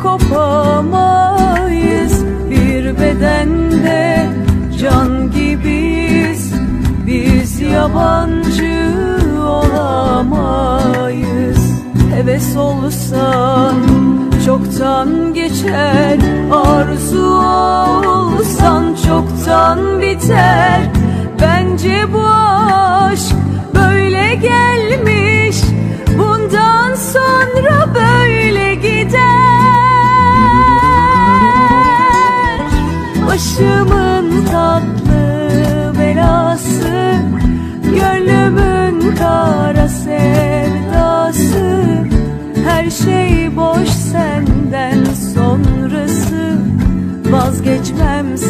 kopamayız. Bir bedende can gibiyiz, biz yabancı olamayız. Heves olsan çoktan geçer, arzu olsan çoktan biter. Bence bu aşk böyle gelmiş, bundan sonra böyle gider. Başımın tatlı belası, gönlümün kara sevdası. Her şey boş senden sonrası, vazgeçmem